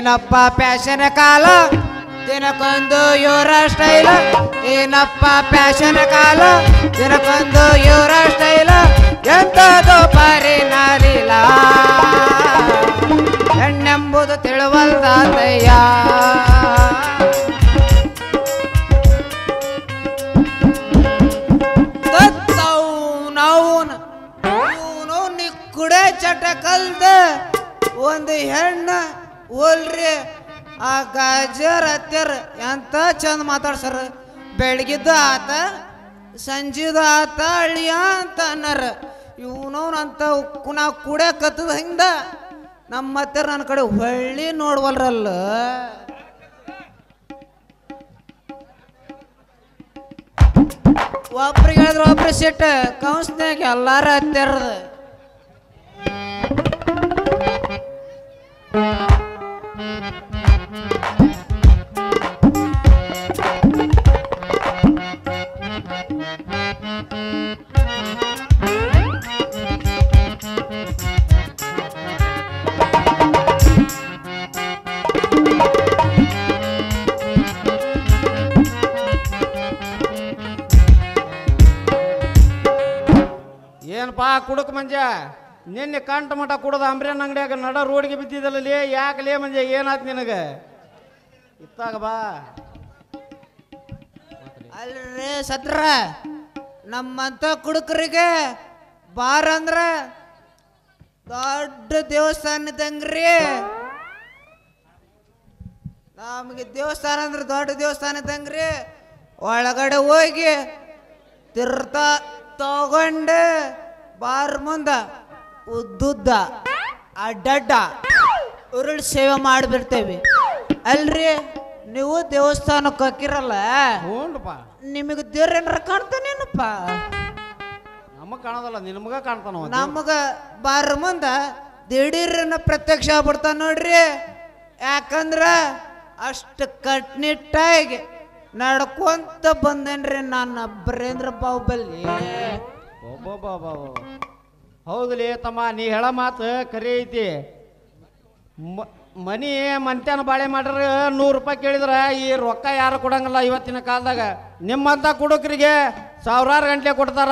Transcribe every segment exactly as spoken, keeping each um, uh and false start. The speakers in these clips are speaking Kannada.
ಏನಪ್ಪ ಪ್ಯಾಶನ್ ಕಾಲ ದಿನಕ್ಕೊಂದು ಇವರ ಸ್ಟೈಲ ಏನಪ್ಪ ಪ್ಯಾಶನ್ ಕಾಲ ದಿನಕ್ಕೊಂದು ಇವರ ಸ್ಟೈಲ ಎಂಥದ್ದು ಪರಿನಾರಿಲ್ಲ ಹೆಣ್ಣೆಂಬುದು ತಿಳುವಲ್ದಾತಯ್ಯ ಕುಡೆ ಚಟ ಕಲ್ದ ಒಂದು ಹೆಣ್ಣು ಓಲ್ರಿ ಆ ಗಾಜರ್ ಹತ್ಯಾರ ಎಂತ ಚಂದ ಮಾತಾಡ್ಸಾರ ಬೆಳಗಿದ್ದ ಆತ ಸಂಜಿದ ಆತ ಅಳಿಯ ಅಂತ ಅನ್ನಾರ ಇವನವನಂತ ನಾವು ಕುಡೆ ಕತ್ತದ ಹಿಂದ ನಮ್ಮ ಹತ್ತಾರ ನನ್ನ ಕಡೆ ಹೊಳ್ಳಿ ನೋಡ್ವಲ್ರಲ್ಲ ಒಬ್ರಿಗೆ ಹೇಳಿದ್ರೆ ಒಬ್ರು ಸಿಟ್ಟ ಕೌನ್ಸ್ನಾಗ ಎಲ್ಲಾರ ಹತ್ತಾರದ ಏನಪ್ಪಾ ಕುಡಕ್ ಮಂಜ ನಿನ್ನೆ ಕಂಟ ಮಠ ಕುಡದ ಅಂಬ್ರೇನ್ ಅಂಗಡಿಯಾಗ ನಡ ರೋಡ್ಗೆ ಬಿದ್ದಿದ್ದಲ್ಲೇ ಯಾಕಲೇ ಮಂಜ ಏನಾಯ್ತು ನಿನಗ ಇತ್ತಾಗ ಬಾ ಅಲ್ರಿ ಸತ್ರ ನಮ್ಮಂತ ಕುಡುಕರಿಗೆ ಬಾರ್ ಅಂದ್ರ ದೊಡ್ಡ ದೇವಸ್ಥಾನ ಇದ್ದಂಗ್ರಿ ನಮಗೆ ದೇವಸ್ಥಾನ ಅಂದ್ರೆ ದೊಡ್ಡ ದೇವಸ್ಥಾನ ಇದ್ದಂಗ್ರಿ ಒಳಗಡೆ ಹೋಗಿ ತಿರ್ತ ತಗೊಂಡು ಬಾರ್ ಮುಂದ ಉದ್ದುದ್ದ ಅಡ್ಡಡ್ಡ ಉರುಳು ಸೇವೆ ಮಾಡಿಬಿಡ್ತೇವೆ ಅಲ್ರಿ ನೀವು ದೇವಸ್ಥಾನಕ್ಕೆ ಹಾಕಿರಲ್ಲ ಹ್ಞೂನಪ್ಪ ನಿಮಗೆ ದೇವ್ರ ಏನಾರ ಕಾಣ್ತಾನೇನಪ್ಪ ನಮಗ್ ಕಾಣೋದಲ್ಲ ನಿನಮಗ ಕಾಣ್ತಾನ ನಮಗ ಬಾರ್ ಮುಂದ ದಿಢೀರ್ನ ಪ್ರತ್ಯಕ್ಷ ಆಗ್ಬಿಡ್ತಾನ ನೋಡ್ರಿ ಯಾಕಂದ್ರ ಅಷ್ಟು ಕಟ್ನಿಟ್ಟಾಗಿ ನಡ್ಕೊಂತ ಬಂದೇನ್ರಿ ನಾನು ಬರೇಂದ್ರ ಬಾಹುಬಲಿ ಹೌದಲೇ ತಮ್ಮ ನೀ ಹೇಳ ಮಾತು ಕರೆ ಐತಿ ಮನಿ ಮಂತ್ಯಾನ ಬಾಳೆ ಮಾಡ್ರ ನೂರು ರೂಪಾಯಿ ಕೇಳಿದ್ರ ಈ ರೊಕ್ಕ ಯಾರು ಕೊಡಂಗಿಲ್ಲ ಇವತ್ತಿನ ಕಾಲದಾಗ ನಿಮ್ಮಂತ ಕುಡುಕರಿಗೆ ಸಾವಿರಾರು ಗಂಟೆ ಕೊಡ್ತಾರ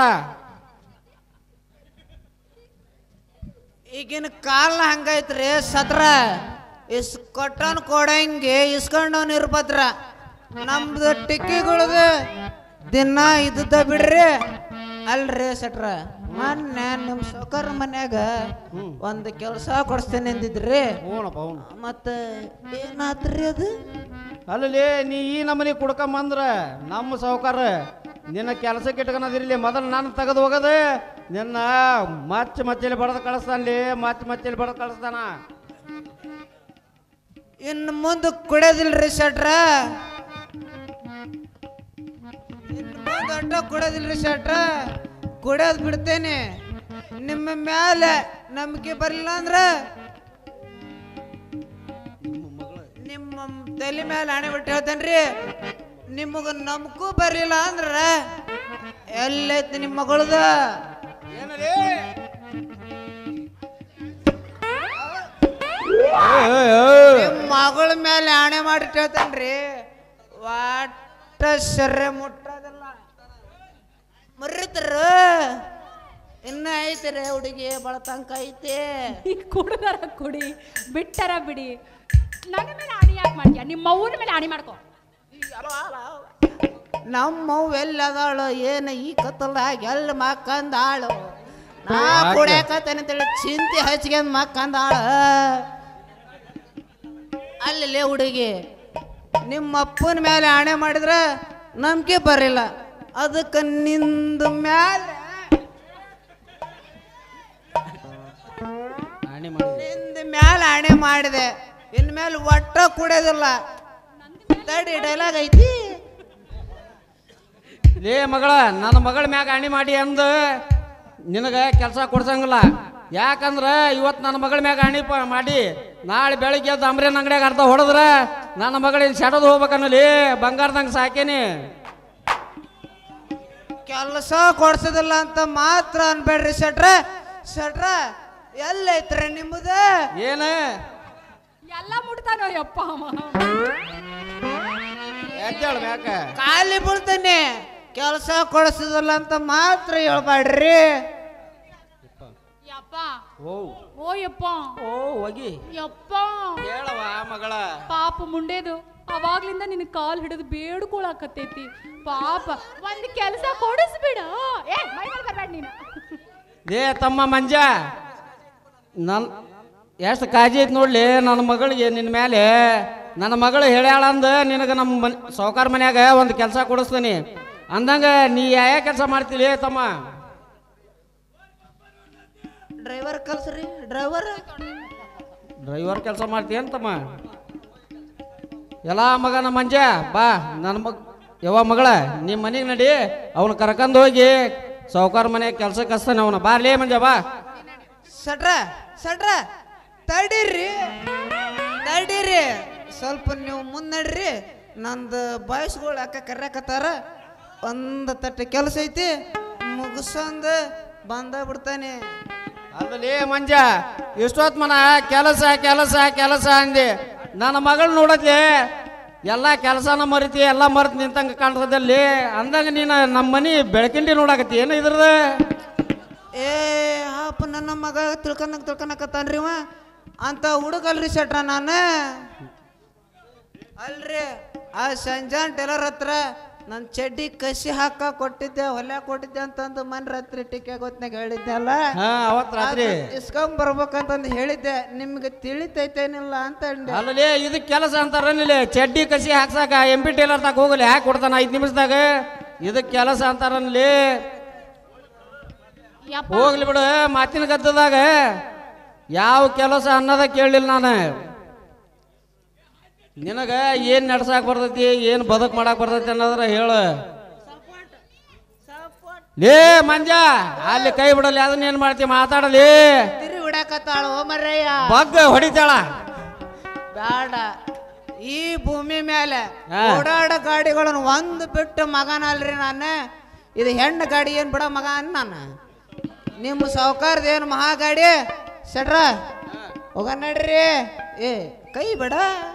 ಈಗಿನ ಕಾಲ ಹಂಗೈತ್ರಿ ಸತ್ರ ಇಸ್ ಕೊಟ್ಟನ್ ಕೊಡಂಗೆ ಇಸ್ಕೊಂಡವನ್ ಇರ್ಬದ್ರ ನಮ್ದು ಟಿಕ್ಕಿಗಳದು ದಿನ ಇದ್ದ ಬಿಡ್ರಿ ಅಲ್ರಿ ಸಟ್ರ ಮೊನ್ನೆ ನಿಮ್ ಸೌಕರ್ ಮನ್ಯಾಗ ಒಂದು ಕೆಲಸ ಕೊಡಿಸ್ತೇನೆ ಅಂದಿದ್ರಿ ಮತ್ತ ಏನಾತ್ರಿ ಅದು ಅಲ್ಲಿ ನೀ ಈ ನಮ್ಮನಿ ಕುಡ್ಕೊಂಬಂದ್ರ ನಮ್ಮ ಸೌಕಾರ ನಿನ್ನ ಕೆಲಸಕ್ಕೆ ಇಟ್ಕೊಳದಿರ್ಲಿ ಮೊದಲು ನಾನು ತೆಗೆದು ಹೋಗದ ನಿನ್ನ ಮಚ್ಚ ಮಚ್ಚಲಿ ಬಡದ ಕಳಿಸ್ತಾನಲ್ಲಿ ಮಚ್ಚ ಮಚ್ಚಲಿ ಬಡದ ಕಳಿಸ್ತಾನ ಇನ್ನು ಮುಂದೆ ಕುಡಿಯೋದಿಲ್ರಿ ಶೆಟ್ರ ದೊಡ್ಡ ಕುಡಿಯೋದಿಲ್ರಿ ಶೆಟ್ರ ಕುಡಿಯೋದು ಬಿಡ್ತೇನೆ ನಿಮ್ಮ ಮ್ಯಾಲೆ ನಂಬಿಕೆ ಬರಲಿಲ್ಲ ಅಂದ್ರ ನಿಮ್ಮ ತಲೆ ಮೇಲೆ ಹಣೆ ಬಿಟ್ಟು ಹೇಳ್ತೇನ್ರಿ ನಿಮಗ ನಂಬಿಕೂ ಬರಲಿಲ್ಲ ಅಂದ್ರ ಎಲ್ಲೈತಿ ನಿಮ್ಮ ಮಗಳದ ನಿಮ್ಮ ಮಗಳ ಮೇಲೆ ಹಣೆ ಮಾಡಿ ಹೇಳ್ತೇನ್ರಿ ವಾಟ ಸೆರೆ ಮುಟ್ಟೋದಿಲ್ಲ ಮರಿತರ ಇನ್ನ ಐತಿರಿ ಹುಡುಗಿ ಬಳ ತನಕ ಐತಿ ಕುಡಿದಾರ ಕುಡಿ ಬಿಟ್ಟರ ಬಿಡಿ ನನ್ನ ಮೇಲೆ ಆಣಿ ಯಾಕೆ ಮಾಡ್ತೀಯ ನಿಮ್ಮ ಅವ್ವನ ಮೇಲೆ ಆಣಿ ಮಾಡ್ಕೊ ನಮ್ಮವ್ ಎಲ್ಲದಾಳು ಏನು ಈ ಕತ್ತಲ್ದಾಗ ಎಲ್ಲ ಮಕ್ಕಂದಾಳು ನಾ ಕುಡಿಯಾಕತ್ತೇನೆ ಅಂತೇಳಿ ಚಿಂತೆ ಹಚ್ಕೊಂಡ್ ಮಕ್ಕಂದಾಳ ಅಲ್ಲಿ ಹುಡುಗಿ ನಿಮ್ಮ ಅಪ್ಪನ ಮೇಲೆ ಆಣೆ ಮಾಡಿದ್ರೆ ನಂಬಿಕೆ ಬರಿಲ್ಲ ಅದಕ್ಕೆ ನಿಂದ ಮ್ಯಾಲೆ ನಿಂದ ಮ್ಯಾಲೆ ಆಣೆ ಮಾಡಿದೆ ಇನ್ಮೇಲೆ ಒಟ್ಟ ಕುಡಿಯೋದಿಲ್ಲ ತಡಿ ಡೈಲಾಗ್ ಐತಿ ಲೇ ಮಗಳ ನನ್ನ ಮಗಳ ಮ್ಯಾಗ ಆಣಿ ಮಾಡಿ ಅಂದ ನಿನಗೆ ಕೆಲಸ ಕೊಡ್ಸಂಗಿಲ್ಲ ಯಾಕಂದ್ರೆ ಇವತ್ತು ನನ್ನ ಮಗಳ ಮ್ಯಾಗ ಆಣಿ ಮಾಡಿ ನಾಳೆ ಬೆಳಿಗ್ಗೆ ಎದ್ದು ಅಂಬ್ರೇನ್ ಅಂಗಡಿಯಾಗ ಅರ್ಧ ಹೊಡೆದ್ರ ನನ್ನ ಮಗಳಿನ ಸೆಡೋದು ಹೋಗ್ಬೇಕನ್ನಲಿ ಬಂಗಾರದಂಗೆ ಸಾಕೇನಿ ಕೆಲಸ ಕೊಡ್ಸೋದಿಲ್ಲ ಅಂತ ಮಾತ್ರ ಅನ್ಬೇಡ್ರಿ ಶೆಟ್ರ ಶೆಟ್ರ ಎಲ್ಲೈತ್ರಿ ನಿಮ್ಮದ ಏನ ಎಲ್ಲ ಮುಟ್ತಾನೋ ಯಪ್ಪ ಅವ. ಎದ್ದೇಳ ಮ್ಯಾಕ ಖಾಲಿ ಬೀಳ್ತೇನೆ ಕೆಲಸ ಕೊಡಿಸೋದಿಲ್ಲ ಅಂತ ಮಾತ್ರ ಹೇಳ್ಬೇಡ್ರಿ. ಯಪ್ಪ ಓ ಓ ಯಪ್ಪ ಓ ಹೋಗಿ ಯಪ್ಪ ಹೇಳವ ಮಗಳ. ಪಾಪ ಮುಂಡೇದು ಅವಾಗ್ಲಿಂದ ನಿನ್ ಕಾಲ್ ಹಿಡಿದು ಬೇಡ್ಕೊಳಕತ್ತೈತಿ. ಪಾಪ ಒಂದ್ ಕೆಲಸ ಕೊಡಿಸ್ಬಿಡ. ಏ ಮೈ ಮೇಲೆ ಬರ್ಬೇಡ ನೀನು. ಏ ತಮ್ಮ ಮಂಜ, ನನ್ ಎಷ್ಟು ಕಾಳಜಿ ಐತಿ ನೋಡ್ಲಿ ನನ್ನ ಮಗಳಿಗೆ ನಿನ್ನ ಮೇಲೆ. ನನ್ನ ಮಗಳು ಹೇಳ್ಯಾಳ ಅಂದ ನಿನಗೆ ನಮ್ಮ ಮನೆ ಸಾವುಕಾರ ಮನ್ಯಾಗ ಒಂದು ಕೆಲಸ ಕೊಡಿಸ್ತೀನಿ ಅಂದಂಗ ನೀ ಯಾವ ಕೆಲಸ ಮಾಡ್ತೀವಿ ತಮ್ಮ? ಡ್ರೈವರ್ ಕಲ್ಸ್ರಿ ಡ್ರೈವರ್ ಡ್ರೈವರ್ ಕೆಲಸ ಮಾಡ್ತೀಯನ್ ತಮ್ಮ? ಎಲ್ಲ ಮಗನ ಮಂಜ ಬಾ ನನ್ನ ಮಗ ಯಾವ ಮಗಳ ನಿಮ್ಮ ಮನೆಗೆ ನಡಿ, ಅವನು ಕರ್ಕೊಂಡು ಹೋಗಿ ಸಾವುಕಾರ ಮನೆ ಕೆಲ್ಸಕ್ಕೆ ಹಚ್ತಾನೆ ಅವನು. ಬಾರ್ಲೇ ಮಂಜ ಬಾ. ಸಟ್ರ ಸಟ್ರ ತಡೀರಿ ತಡೀರಿ ಸ್ವಲ್ಪ ನೀವು ಮುನ್ನಡ್ರಿ. ನಂದು ಬಾಯ್ಸ್ಗಳು ಅಕ್ಕ ಕರ್ಯಾಕತ್ತಾರ. ಒಂದು ತಟ್ಟೆ ಕೆಲಸ ಐತಿ ಮುಗಿಸಂದು ಬಂದ ಬಿಡ್ತಾನೆ. ಅಲ್ಲೇ ಮಂಜ ಇಷ್ಟೊತ್ತು ಮನ ಕೆಲಸ ಕೆಲಸ ಕೆಲಸ ಅಂದೆ. ನನ್ನ ಮಗಳು ನೋಡತ್ಲಿ ಎಲ್ಲ ಕೆಲಸನ ಮರಿತಿ ಎಲ್ಲ ಮರೆತು ನಿಂತಂಗೆ ಕಾಣ್ತದಲ್ಲಿ ಅಂದಂಗ ನೀನು ನಮ್ಮ ಮನೆ ಬೆಳಕಿಂಡಿ ನೋಡಾಕತ್ತಿ ಏನು ಇದ್ರದ? ಏ ಹಾಪ ನನ್ನ ಮಗ ತಿಳ್ಕೊಂಡಂಗೆ ತಿಳ್ಕೊಳಕತ್ತಾನ್ರಿ ಇವ ಅಂತ ಹುಡುಗಲ್ರಿ ಸಟ್ರ ನಾನು. ಅಲ್ರಿ ಆ ಸಂಜಾನ್ ಟೇಲರ್ ಹತ್ರ ನನ್ನ ಚಡ್ಡಿ ಕಸಿ ಹಾಕ ಕೊಟ್ಟಿದ್ದೆ ಹೊಲ ಕೊಟ್ಟಿದ್ದೆ ಅಂತಂದು ಮನ್ ರಾತ್ರಿ ಟಿಕೆ ಗೊತ್ತನಾಗ ಹೇಳಿದ್ದೆ ಅಲ್ಲ. ಹಾ ಅವತ್ ರಾತ್ರಿ ಇಸ್ಕೊಂಡ್ ಬರ್ಬೇಕಂತಂದು ಹೇಳಿದ್ದೆ. ನಿಮ್ಗೆ ತಿಳಿತೈತೇನಿಲ್ಲ ಅಂತ ಅಂದೆ. ಅಲ್ಲೇ ಇದು ಕೆಲಸ ಅಂತಾರನಿಲ್ಲ. ಚಡ್ಡಿ ಕಸಿ ಹಾಕ್ಸಾಕ ಎಂ ಪಿ ಟೇಲರ್ ತಾಕ ಹೋಗಲಿ ಯಾಕೆ ಕೊಡ್ತಾನ ಐದು ನಿಮಿಷದಾಗ. ಇದಕ್ಕೆ ಕೆಲಸ ಅಂತಾರನ್ಲಿ. ಹೋಗ್ಲಿ ಬಿಡು ಮಾತಿನ ಗದ್ದದಾಗ ಯಾವ ಕೆಲಸ ಅನ್ನೋದ ಕೇಳಲಿಲ್ಲ ನಾನು. ನಿನಗ ಏನ್ ನಡ್ಸಾಕ್ ಬರ್ತೈತಿ ಏನ್ ಬದುಕ್ ಮಾಡಕ್ ಬರ್ತೈತಿ ಅನ್ನೋದ್ರ ಹೇಳ. ಲೇ ಮಂಜ ಅಲ್ಲಿ ಕೈ ಬಿಡಲಿ ಅದನ್ನ ಏನ್ ಮಾಡ್ತಿ ಮಾತಾಡಲಿ. ತಿರಿ ಬಿಡಾಕತ್ತಾಳ ಓ ಮರ್ರಯ್ಯ. ಬಗ್ಗ ಹೊಡಿತಾಳ ಬೇಡ. ಈ ಭೂಮಿ ಮೇಲೆ ಹಾ. ಓಡಾಡ ಗಾಡಿಗಳನ್ನು ಒಂದು ಬಿಟ್ಟು ಮಗನಲ್ರಿ ನಾನು. ಇದು ಹೆಣ್ಣು ಗಾಡಿ ಏನ್ ಬಿಡ ಮಗ ಅನ್ ನಾನು. ನಿಮ್ಮ ಸಾವುಕಾರದ ಏನು ಮಹಾ ಗಾಡಿ ಸೆಟ್ರ ಹೋಗ ನಡ್ರಿ. ಏ ಕೈ ಬಿಡ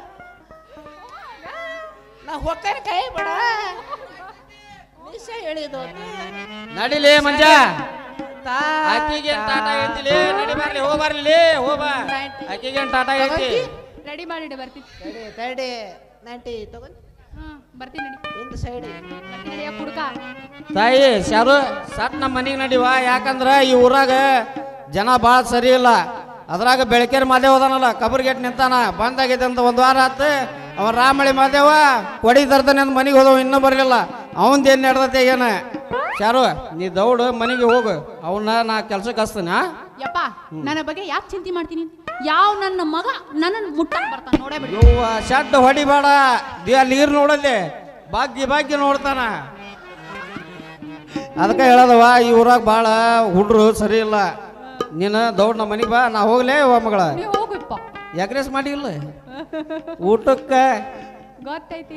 ನಾ ಹೊಕ್ಕನ ಕೈ ಬಿಡ ವಿಷಯ ಹೇಳಿದು ನಡಿಲೇ ಮಂಜ. ಆಕಿಗೆ ಟಾಟಾ ಹೇಳ್ತಿಲಿ ನಡಿ ಬರ್ಲಿ ಹೋಗ ಬರ್ಲಿ ಹೋಗ ಆಕಿಗೆ ಟಾಟಾ ಹೇಳ್ತಿ. ರೆಡಿ ಮಾಡಿಡಿ ಬರ್ತೀನಿ. ತಡಿ ತಡಿ ನಟಿ ತಗೊಂಡ್ ಹಾ ಬರ್ತೀನಿ ನಡಿ. ಒಂದು ಸೈಡ್ ನಡಿಯ ಕುಡ್ಕ. ತಾಯಿ ಶಾರು ಸಟ್ ನಮ್ಮ ಮನೆಗೆ ನಡಿವ. ಯಾಕಂದ್ರ ಈ ಊರಾಗ ಜನ ಭಾಳ ಸರಿ ಇಲ್ಲ. ಅದ್ರಾಗ ಬೆಳಕೇರಿ ಮಾದೇವ ಅದಾನಲ್ಲ ಕಬರ್ಗೇಟ್ ನಿಂತಾನ ಬಂದಾಗೈತೆ ಅಂತ ಒಂದು ವಾರ ಆತು. ಅವ ರಾಮಳಿ ಮಾದೇವ ಕೊಡಿ ತರ್ತಾನೆ ಅಂತ ಮನೆಗೆ ಹೋದವ ಇನ್ನೂ ಬರಲಿಲ್ಲ. ಅವಂದು ಏನು ನಡ್ದತೆ ಏನ ಶಾರು ನೀ ದೌಡು ಮನೆಗೆ ಹೋಗು. ಅವನ್ನ ನಾ ಕೆಲ್ಸಕ್ಕೆ ಹಚ್ತೀನಿ. ಯಪ್ಪ ನನ್ನ ಬಗ್ಗೆ ಯಾಕೆ ಚಿಂತೆ ಮಾಡ್ತೀನಿ? ಯಾವ ನನ್ನ ಮಗ ನನ್ನ ಮುಟ್ಟಕ್ ಬರ್ತಾನ ನೋಡೇ ಬಿಡಿ. ಯವ್ವ ಶಡ್ ಹೊಡಿಬೇಡ. ಅಲ್ಲಿ ನೀರು ನೋಡಲ್ಲಿ ಬಾಗ್ಗಿ ಬಾಗ್ಗಿ ನೋಡ್ತಾನ. ಅದಕ್ಕೆ ಹೇಳದವ ಈ ಊರಾಗ ಭಾಳ ಹುಡ್ರು ಸರಿ ಇಲ್ಲ. ನೀನು ದೌಡ್ ನಮ್ಮ ಮನೆಗೆ ಬಾ. ನಾ ಹೋಗ್ಲೇ ವ ಮಗಳ. ನೀವು ಹೋಗಪ್ಪ. ಎಗ್ರೆಸ್ ಮಾಡಿಲ್ಲ ಊಟಕ್ಕೆ ಗೊತ್ತೈತಿ.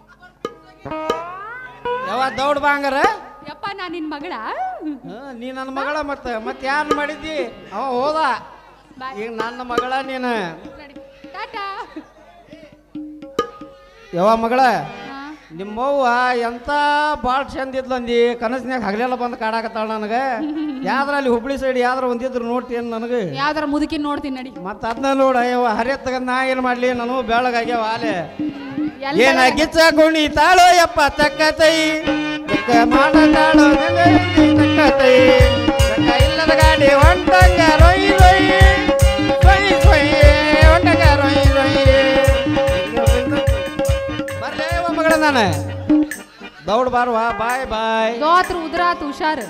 ಯಾವ ದೌಡ್ ಬಾ ಹಂಗಾರ. ಯಪ್ಪ ನಾ ನಿನ್ ಮಗಳ. ನೀ ನನ್ನ ಮಗಳ ಮತ್ತೆ ಮತ್ತೆ ಯಾರು ಮಾಡಿದ್ದಿ? ಅವ ಹೋದ. ಈಗ ನನ್ನ ಮಗಳ ನೀನು. ಟಾಟಾ. ಯಾವ ಮಗಳ ನಿಮ್ಮವ್ವ ಎಂತ ಭಾಳ ಚಂದ ಇದ್ಲಂದಿ. ಕನಸಿನಾಗ ಹಗಲೆಲ್ಲ ಬಂದು ಕಾಡಾಕತ್ತಾಳ ನನಗೆ. ಯಾವ್ದ್ರ ಅಲ್ಲಿ ಹುಬ್ಳಿ ಸೈಡ್ ಯಾವ್ದ್ರ ಒಂದಿದ್ರು ನೋಡ್ತೀನಿ ನನಗೆ. ಯಾವ್ದಾರ ಮುದುಕಿ ನೋಡ್ತೀನಿ ನಡಿ. ಮತ್ತ ಅದನ್ನ ನೋಡ ಯವ್ವ ಹರಿಯ ತಗದ್ ನಾ ಏನ್ ಮಾಡ್ಲಿ ನಾನು ಬೆಳಗಾಗ್ಯಾವ ಆಲೆ ಏನ ಗಿಚ್ಚ ಗುಣಿ ತಾಳೋ ಯಪ್ಪ ತಕ್ಕ ತೈ ಮಾಡತಾಳೋ ತಕ್ಕ ತೈ ಇಲ್ಲದ ಗಾಡಿ ಹೊಂಟಂಗ ರೊಯ್ ರೊಯ್ ರೊಯ್ ರೊಯ್ ಹೊಂಟಂಗ ರೊಯ್ ರೊಯ್. ಬರ್ಲೇ ಮಗಳ ನಾನು ದೌಡ್ ಬಾರ್ವ. ಬಾಯ್ ಬಾಯ್. ದೋತ್ರ ಉದ್ರಾತ್ ಹುಷಾರ್.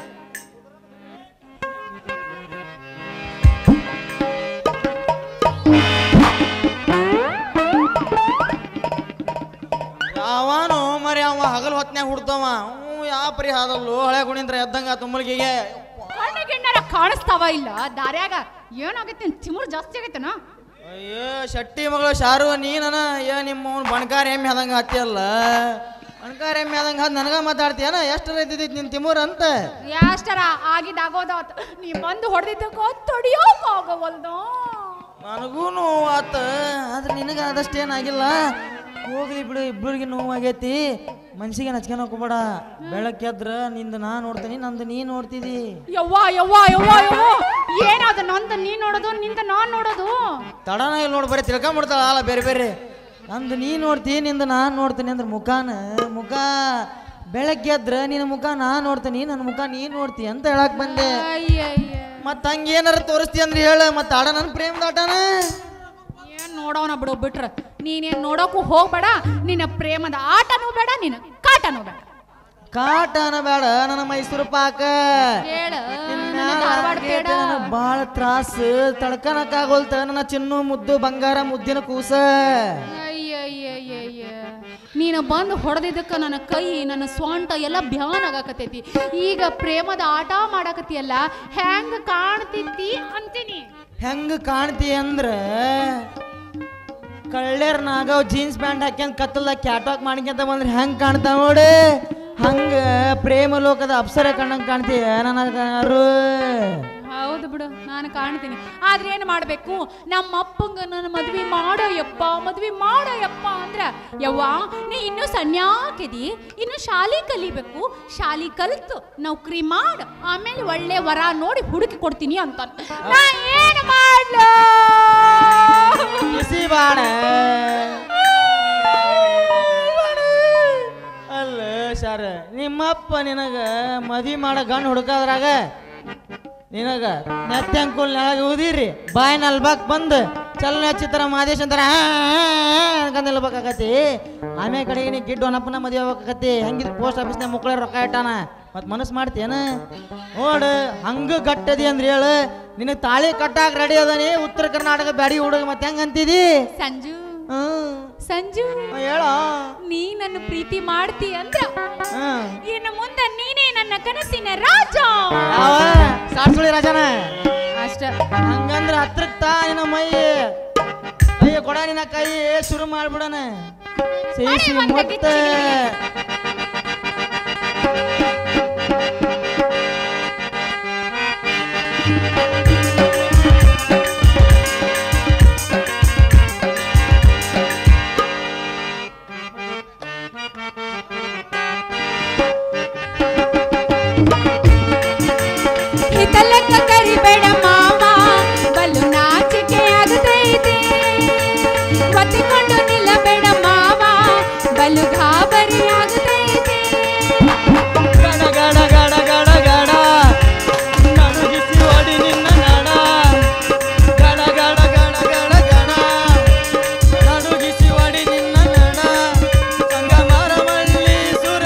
ಯಾವನು ಮರಿ ಅವ ಹಗಲ್ ಹೊತ್ನ್ಯಾಗ ಹುಡ್ತವ. ಹ್ಞೂ ಯಾವ ಪರಿ ಹಾದಲ್ಲು ಹಳೆ ಗುಣಿಂದ್ರ ಎದ್ದಂಗ ತುಂಬಳಿಗೆ ಕಣ್ಣಿಗೆಣ್ಣಾರ ಕಾಣಿಸ್ತಾವ ಇಲ್ಲ ದಾರ್ಯಾಗ. ಏನಾಗೈತಿ ತಿಮುರ್ ಜಾಸ್ತಿ ಆಗೈತನ. ಅಯ್ಯೋ ಶೆಟ್ಟಿ ಮಗಳು ಶಾರು ನೀನ ಏ ನಿಮ್ಮ ಅವ್ನು ಬಣ್ಕಾರ ಎಮ್ಮೆ ಆದಂಗ ಹತ್ತಿಯಲ್ಲ. ಬಣ್ಕಾರ ಎಮ್ಮೆ ಆದಂಗ ಹದ್ ನನಗ ಮಾತಾಡ್ತೀಯನ ಎಷ್ಟರ ಇದ್ದಿದ್ದು ನಿನ್ ತಿಮೂರ್ ಅಂತ. ಎಷ್ಟರ ಆಗಿದ್ದಾಗೋದ ನೀ ಬಂದು ಹೊಡೆದಿದ್ದಕ್ಕೋ ತೊಡಿಯೋಕ್ ಆಗವಲ್ದು. ನನಗೂ ನೋವು ಆತ ಆದ್ರೆ ನಿನಗೆ ಆದಷ್ಟೇನಾಗಿಲ್ಲ. ಹೋಗ್ಲಿ ಬಿಡು, ಇಬ್ಬರಿಗೆ ನೋವಾಗೈತಿ. ಮನ್ಸಿಗೆ ನಚ್ಕೊಂಡು ಹೋಗ್ಬೇಡ. ಬೆಳಗ್ಗೆ ಎದ್ರ ನಿಂದ ನಾ ನೋಡ್ತೀನಿ, ನಂದು ನೀ ನೋಡ್ತಿದಿ. ಯವ್ವ ಯವ್ವ ಯವ್ವ ಯವ್ವ ಏನಾದ ನಂದು ನೀ ನೋಡೋದು ನಿಂದ ನಾನ್ ನೋಡೋದು? ತಡನ ಇಲ್ಲಿ ನೋಡಿ ಬರೀ ತಿಳ್ಕೊಂಬಿಡ್ತಾಳ ಅಲ್ಲ ಬೇರೆ ಬೇರೆ. ನಂದು ನೀ ನೋಡ್ತೀನಿ, ನಿಂದ ನಾನು ನೋಡ್ತೀನಿ ಅಂದ್ರೆ ಮುಖಾನ ಮುಖ ಬೆಳಗ್ಗೆ ಎದ್ರ ನಿನ್ನ ಮುಖ ನಾ ನೋಡ್ತೀನಿ, ನನ್ನ ಮುಖ ನೀ ನೋಡ್ತಿ ಅಂತ ಹೇಳಕ್ ಬಂದೆ. ಮತ್ತ ಹಂಗೇನಾರ ತೋರಿಸ್ತಿ ಅಂದ್ರೆ ಹೇಳ. ಮತ್ತ ಆಡ ನನ್ನ ಪ್ರೇಮದ ಆಟನ ಏನ್ ನೋಡೋಣ ಬಿಡು. ಬಿಟ್ರ ನೀನೇನ್ ನೋಡೋಕು ಹೋಗ್ಬೇಡ. ನಿನ್ನ ಪ್ರೇಮದ ಆಟನೂ ಬೇಡ, ನಿನ್ನ ಕಾಟನೂ ಬೇಡ. ಕಾಟನ ಬೇಡ, ನನ್ನ ಮೈಸೂರು ಪಾಕ ಹೇಳ ಧಾರವಾಡ ಬೇಡ. ಬಾಳ ತ್ರಾಸ ತಡ್ಕನಕ್ಕಾಗೋಲ್ತ ನನ್ನ ಚಿನ್ನು ಮುದ್ದು ಬಂಗಾರ ಮುದ್ದಿನ ಕೂಸ. ಅಯ್ಯಯ್ಯಯ್ಯಯ್ಯ ನೀನು ಬಂದು ಹೊಡೆದಿದ್ದಕ್ಕ ನನ್ನ ಕೈ ನನ್ನ ಸ್ವಂಟ ಎಲ್ಲ ಬ್ಯಾನ್ ಆಗಾಕತೈತಿ. ಈಗ ಪ್ರೇಮದ ಆಟ ಮಾಡಾಕತಿಯಲ್ಲ, ಹೆಂಗ ಕಾಣ್ತಿದ್ದಿ ಅಂತೀನಿ. ಹೆಂಗ ಕಾಣ್ತಿ ಅಂದ್ರ ಕಳ್ಳೇರ್ ನಾಗವ್ ಜೀನ್ಸ್ ಪ್ಯಾಂಟ್ ಹಾಕ್ಯಂತ ಕತ್ತಲ್ದಾಗ ಕ್ಯಾಟಾಕ್ ಮಾಡ್ಕೊಂತ ಬಂದ್ರೆ ಹೆಂಗ್ ಕಾಣ್ತಾವ ನೋಡಿ. ಹಂಗ ಪ್ರೇಮ ಲೋಕದ ಅಪ್ಸರ ಕಣ್ಣಂಗ್ ಕಾಣ್ತೀಯ ನನಗಾರು. ಹೌದು ಬಿಡು, ನಾನು ಕಾಣ್ತೀನಿ. ಆದ್ರೆ ಏನ್ ಮಾಡ್ಬೇಕು, ನಮ್ಮ ಅಪ್ಪಂಗ ನನ್ನ ಮದ್ವಿ ಮಾಡೋ ಯಪ್ಪ ಮದ್ವಿ ಮಾಡೋ ಯಪ್ಪ ಅಂದ್ರ ಯವ್ವ ನೀ ಇನ್ನೂ ಸಣ್ಯಾಕಿದಿ, ಇನ್ನು ಶಾಲಿ ಕಲಿಬೇಕು, ಶಾಲಿ ಕಲಿತು ನೌಕರಿ ಮಾಡ, ಆಮೇಲೆ ಒಳ್ಳೆ ವರ ನೋಡಿ ಹುಡುಕಿ ಕೊಡ್ತೀನಿ ಅಂತ. ನಾ ಏನ್ ಮಾಡ್ಲೋ ಬಾಣ ಅಲ್ಲ ಸರ್, ನಿಮ್ಮಪ್ಪ ನಿನಗ ಮದ್ವಿ ಮಾಡ ಗಂಡು ಹುಡುಕಾದ್ರಾಗ ನಿನಗ ನೆತ್ತಿ ಅಂಕುಲ್ ನೆಳಗೆ ಊದಿರಿ ಬಾಯಿ ನಲ್ಬಾಕ್ ಬಂದು ಚಲನ ಚಿತ್ರ ಮಾದೇಶ್ ಅಂತಾರ ಅನ್ಕೊಂಡ್ ನಿಲ್ಬೇಕಾಗತಿ. ಆಮೇಲೆ ಕಡೆಗೆ ನೀ ಗಿಡ್ಡು ಅನಪ್ಪನ ಮದುವೆ ಆಗ್ಬೇಕಾಗತಿ. ಹಂಗಿದ್ ಪೋಸ್ಟ್ ಆಫೀಸ್ನಾಗ ಮುಕ್ಕಳ ರೊಕ್ಕ ಇಟ್ಟಾನ, ಮತ್ ಮನಸ್ಸು ಮಾಡ್ತೇನ ನೋಡು. ಹಂಗ ಗಟ್ಟದಿ ಅಂದ್ರೆ ಹೇಳು, ನಿನಗೆ ತಾಳಿ ಕಟ್ಟಾಕ ರೆಡಿ ಅದನಿ ಉತ್ತರ ಕರ್ನಾಟಕ ಬ್ಯಾಡಿ ಹುಡುಗ. ಮತ್ತೆ ಹೆಂಗ ಅಂತಿದಿ ಸಂಜು? ಹ್ಮ್ ಸಂಜು ಹೇಳ, ನೀ ನನ್ನ ಪ್ರೀತಿ ಮಾಡ್ತಿ ಅಂದ್ರ ಇನ್ನು ಮುಂದೆ ನೀನೇ ನನ್ನ ಕನಸಿನ ರಾಜ. ಸಾಡ್ಸುಳಿ ರಾಜನ ಅಷ್ಟ. ಹಂಗಂದ್ರ ಹತ್ರಕ್ ತಾ ನಿನ್ನ ಮೈ ಕೈ ಕೊಡ, ನಿನ್ನ ಕೈ ಶುರು ಮಾಡ್ಬಿಡಣ ಸೇಸಿ ಮತ್ತೆ. ಹಿತಲಕ್ಕ ಕರಿಬೇಡ ಮಾವ, ಬಲು ನಾಚಿಕೆ ಆಗತೈತಿ. ಒತ್ತಿಕೊಂಡು ನಿಲ್ಲಬೇಡ ಮಾವ, ಬಲು ಗಾಬರಿ ಆಗತೈತಿ. ಗಡ ಗಡ ಗಡ ಗಡ ಗಡ ನಡುಗಿಸಿ ಓಡಿ ನಿನ್ನ ನಡ. ಗಡ ಗಡ ಗಡ ಗಡ ಗಡ ನಡುಗಿಸಿ ಓಡಿ ನಿನ್ನ ನಡ. ಸಂಗಮರ ಮಳ್ಳಿ ಸುರ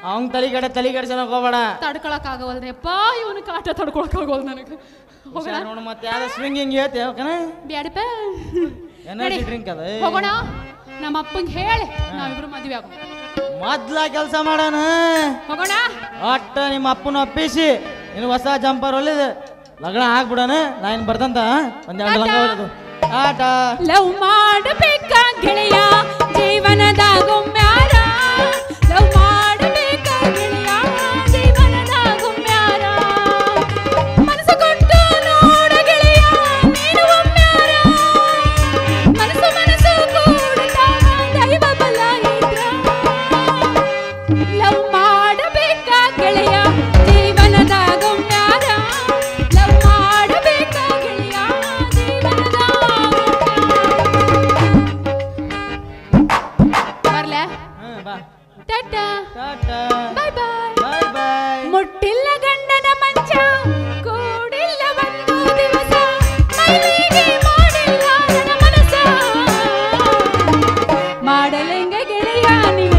ಅವ್ನ್ ತಲೆ ಕಡೆ ತಲೆ ಕೆಡ್ಸೋಕ್ ಹೋಗ್ಬೇಡ. ತಡ್ಕೊಳಕ್ ಆಗವಲ್ರಿ ಅಪ್ಪ, ಇವನು ಕಾಟ ತಡ್ಕೊಳಕ್ ಆಗವಲ್ ನನಗೆ. ಹೋಗೋಣ ನೋಡು ಮತ್ತೆ ಯಾವ್ದು ಸ್ವಿಂಗಿಂಗ್ ಹೇಳ್ತಿ ಯಾಕನ ಬ್ಯಾಡಪ್ಪ, ಎನರ್ಜಿ ಡ್ರಿಂಕ್ ಅದ. ಹೋಗೋಣ ನಮ್ಮ ಅಪ್ಪಂಗೆ ಹೇಳಿ ನಾವಿಬ್ರು ಮದ್ವೆ ಆಗೋಣ. ಮೊದ್ಲ ಕೆಲಸ ಮಾಡೋಣ. ಹೋಗೋಣ. ಒಟ್ಟ ನಿಮ್ಮ ಅಪ್ಪನ ಒಪ್ಪಿಸಿ ಇನ್ನು ಹೊಸ ಜಂಪರ್ ಹೊಲಿದ ಲಗ್ನ ಆಗ್ಬಿಡೋಣ. ನಾ ಇನ್ ಬರ್ತಂತ ಒಂದೆರಡು ಲಂಗ ಹೊಲಿದು ಆಟ. ಲವ್ ಮಾಡಬೇಕ ಗೆಳೆಯ ಜೀವನದಾಗೊಮ್ಮ್ಯಾರ, ಲವ್ ಮಾಡಬೇಕ ಗೆಳೆಯ ಜೀವನದಾಗೊಮ್ಮ್ಯಾರ, ಮನಸ್ಸು ಕೊಟ್ಟು ನೋಡ ಗೆಳೆಯ ನೀನು ಒಮ್ಮ್ಯಾರ, ಮನಸ್ಸು ಮನಸ್ಸು ಕೂಡುತ್ತಾವ ದೈವ ಬಲ ಇದ್ರ, ಲವ್ ಮಾಡಬೇಕ ಗೆಳೆಯ ಜೀವನದಾಗೊಮ್ಮ್ಯಾರ, ಲವ್ ಮಾಡಬೇಕ ಗೆಳೆಯ ಮುಟ್ಟಿಲ್ಲ ಗಂಡನ ಮಂಚ ಕೂಡಿಲ್ಲ ಒಂದು ದಿವಸ, ಮೈಲಿಗೆ ಮಾಡಿಲ್ಲ ನನ್ನ ಮನಸ ಮಾಡಲೆಂಗ ಗೆಳೆಯ ನೀ